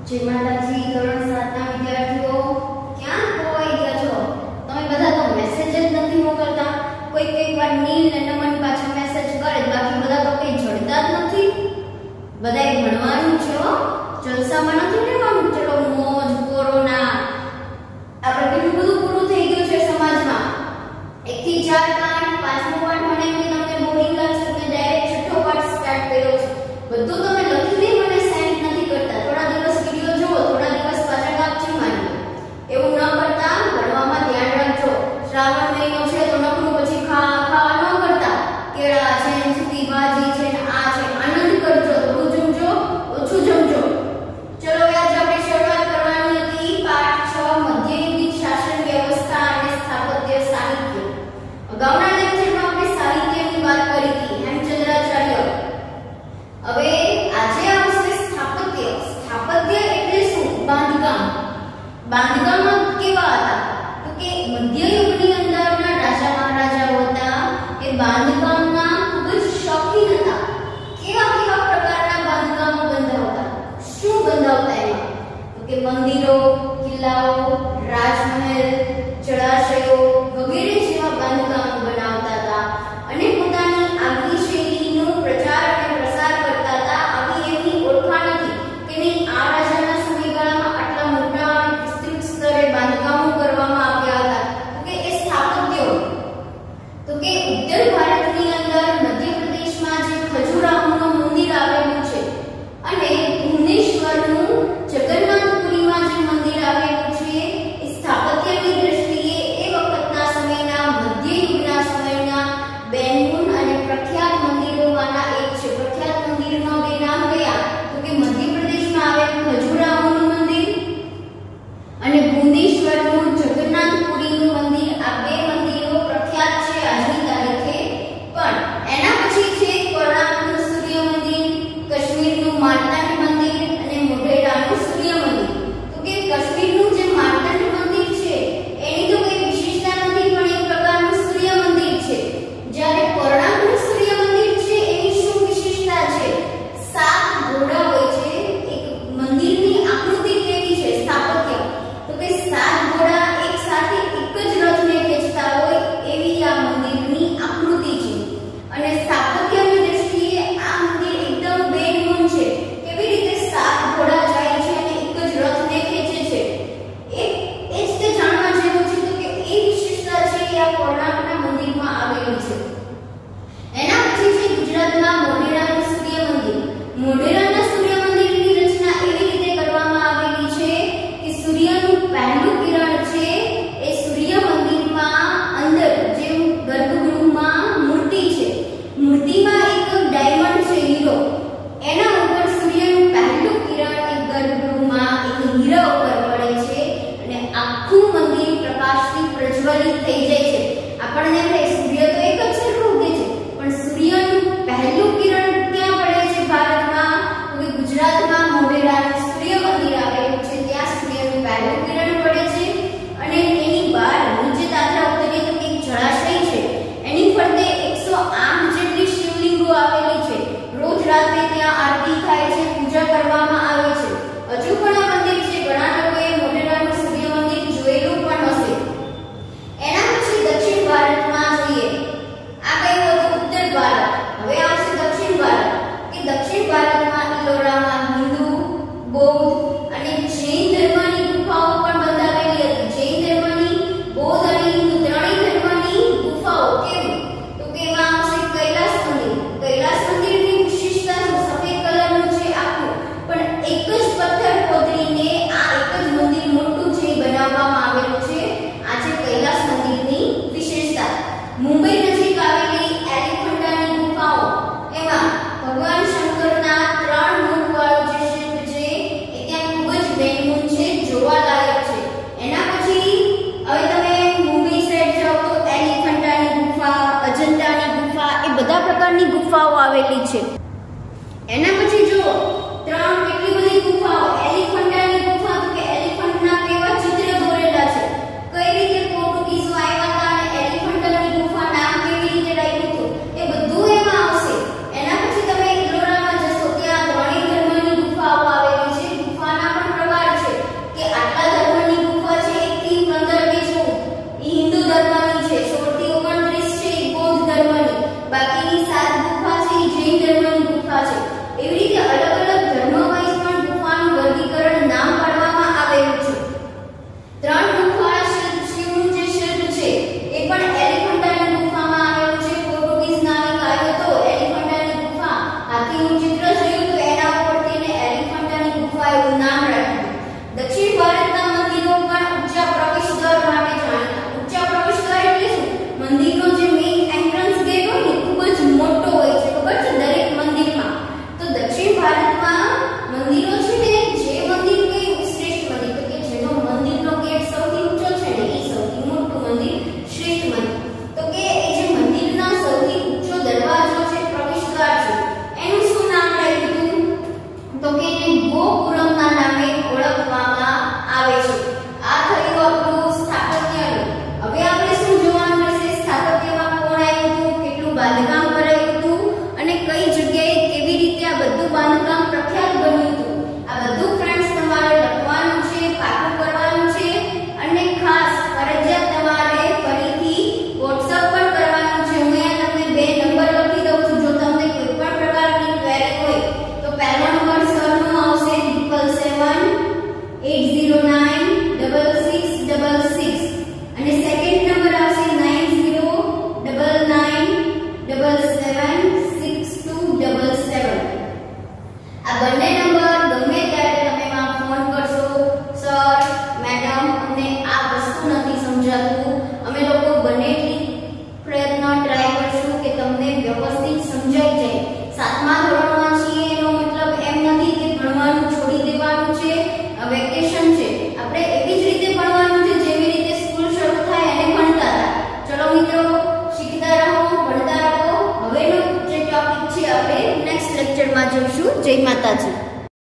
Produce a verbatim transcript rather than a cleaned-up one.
જય માતાજી ધોરણ સાત ના વિદ્યાર્થીઓ ક્યાં ખોવાઈ ગયા છો? તમે બધા તો મેસેજ જ નથી મોકલતા. કોઈ કઈ વાર નીલ ને નમન પાછા મેસેજ કરે, બાકી બધા તો કઈ જડતા જ નથી. બધાએ ભણવાનું છે હો, જલસામાં નથી રહેવાનું. ચલો મોજ કોરોના આપણે કેટલું બધું પૂરું થઈ ગયું છે સમાજમાં. એક થી ચાર પાઠ, પાંચમો પાઠ મને એમ કે તમને બોરિંગ લાગશે, તમે ડાયરેક્ટ છઠ્ઠો પાઠ સ્ટાર્ટ કર્યો છે. બધું તમે લખીને મને સેન્ડ નથી કરતા. થોડા દિવસ વિડિયો જુઓ, થોડા દિવસ પાછા કાપચી મારી. એવું ન કરતા, ભણવામાં ધ્યાન રાખજો. શ્રાવણ મહિનો છે તો નકરું પછી ખા ખાવા ન કરતા. કેળા છે, સૂકી ભાજી છે, આ છે, આનંદ કરજો. થોડું જમજો, ઓછું જમજો. ચલો આજે આપણે શરૂઆત કરવાની હતી પાઠ છ મધ્યયુગીન શાસન વ્યવસ્થા અને સ્થાપત્ય સાહિત્ય. અગાઉના લેક્ચરમાં આપણે સાહિત્યની વાત કરી હતી, હેમચંદ્રાચાર્ય. હવે આજે આવશે સ્થાપત્ય. સ્થાપત્ય એટલે શું? બાંધકામ. બાંધકામ કેવા હતા? તો કે મધ્યયુગની અંદરના રાજા મહારાજાઓ હતા એ બાંધકામના ખૂબ જ શોખીન હતા. કેવા કેવા પ્રકારના બાંધકામો બંધાવતા? શું બંધાવતા એમાં? તો કે મંદિરો, કિલ્લાઓ, રાજમહેલ, જળાશયો વગેરે જેવા બાંધકામો બનાવતા હતા અને પોતાની આગવી શૈલીનો પ્રચાર અને પ્રસાર કરતા હતા. આવી એવી ઓળખાણ હતી કે નહીં આ રાજાના સમયગાળામાં આટલા મોટા અને વિસ્તૃત સ્તરે બાંધકામો કરવામાં આવ્યા હતા. તો કે એ સ્થાપત્યો. તો કે ઉત્તર ભારતની અંદર મધ્યપ્રદેશમાં જે ખજુરાહોનું મંદિર આવેલું છે અને ભુવનેશ્વરનું જગન્નાથપુરીમાં જે મંદિર આવેલું છે એ સ્થાપત્યની દ્રષ્ટિએ એ વખતના સમયના મધ્યયુગના સમયના બેનમૂન અને પ્રખ્યાત મંદિરોમાંના એક છે. પ્રખ્યાત મંદિરના બે નામ કયા? તો કે મધ્યપ્રદેશમાં આવેલું ખજુરાહોનું મંદિર અને ભુવનેશ્વરનું જગન્નાથપુરીનું મંદિર. આ બે મંદિરો પ્રખ્યાત છે આજની તારીખે. પણ એના પછી છે કર્ણાટકનું સૂર્ય મંદિર, કાશ્મીરનું માર્તાંડ મંદિર અને મોઢેરાનું સૂર્ય મંદિર. તો કે કાશ્મીરનું જે માર્તાંડ મંદિર છે એની તો કોઈ વિશેષતા નથી, પણ એક પ્રકારનું સૂર્ય મંદિર છે. જ્યારે કર્ણાટકનું સૂર્ય મંદિર છે એની શું વિશેષતા છે? સાત ઘોડા હોય છે. એક મંદિરની આકૃતિ કેવી છે? સ્થાપત્ય. તો કે સાત ઘોડા એક સાથે એક જ રથને ખેંચતા હોય એવી આ મંદિરની આકૃતિ છે. અને સ્થાપત્યની દ્રષ્ટિએ આ મંદિર એકદમ બેનમૂન છે. કેવી રીતે સાત ઘોડા જાય છે અને એક જ રથને ખેંચે છે, એ એ જ તે જાણવા જેવું છે. તો કે એ વિશેષતા છે એ આ કર્ણાટકના મંદિરમાં આવેલી છે. એના પછી છે ગુજરાતમાં મોઢેરાનું સૂર્ય મંદિર. મોઢેરાના સૂર્ય મંદિરની રચના એવી રીતે કરવામાં આવેલી છે કે સૂર્યનું પહેલું કિરણ છે એ સૂર્ય મંદિરમાં અંદર જે ગર્ભગૃહમાં મૂર્તિ છે, મૂર્તિમાં એક ડાયમંડ છે, હીરો. એના ઉપર સૂર્યનું પહેલું કિરણ એક ગર્ભગૃહમાં એક હીરા ઉપર પડે છે અને આખું મંદિર પ્રકાશથી પ્રજ્વલિત થઈ જાય છે. આપણને એમ થાય સૂર્ય તો એક જ સરખું ઉગે છે, પણ સૂર્યનું પહેલું કિરણ ક્યાં પડે છે ભારતમાં? તો કે ગુજરાતમાં મોઢેરાનું સૂર્ય મંદિર આવેલું છે. ત્યાં સૂર્યનું પહેલું કિરણ પડે છે અને એની બહાર નીચે દાદરા ઉતરીએ તો એક જળાશય છે. એની ફરતે એકસો આઠ જેટલી શિવલિંગો આવેલી છે. રોજ રાત્રે ત્યાં આરતી થાય છે, પૂજા કરવામાં આવે છે. હજુ પણ આ મંદિર છે. ઘણા લોકોએ મોઢેરાનું સૂર્ય મંદિર જોયેલું પણ હશે. એના પછી દક્ષિણ ભારતમાં જોઈએ. આ કયું હતું? ઉત્તર ભારત. હવે આવશે દક્ષિણ ભારત. કે દક્ષિણ ભારતમાં ઇલોરામાં હિન્દુ, બૌદ્ધ અને જૈન ધર્મની ગુફાઓ પણ બંધાવેલી હતી. જૈન ધર્મની, બૌદ્ધ અને હિન્દુ ત્રણેય ધર્મની ગુફાઓ. કેવી? તો કે એમાં આવશે કૈલાસ મંદિર. કૈલાસ મંદિરની વિશેષતા શું? સફેદ કલરનું છે આખું, પણ એક જ પથ્થર કોતરીને આ એક જ મંદિર મોટું છે બનાવવામાં આવેલું છે. આ છે કૈલાસ મંદિરની વિશેષતા. મુંબઈ નજીક આવેલી એલિફન્ટાની ગુફાઓ. એમાં ભગવાન શંકરના ત્રણ મુખવાળો જે શિલ્પ છે એ ત્યાં ખૂબ જ બેનમૂન છે, જોવાલાયક છે. એના પછી હવે તમે મુંબઈ સાઈડ જાઓ તો એલિફન્ટાની ગુફા, અજંતાની ગુફા, એ બધા પ્રકારની ગુફાઓ આવેલી છે. એના પછી જુઓ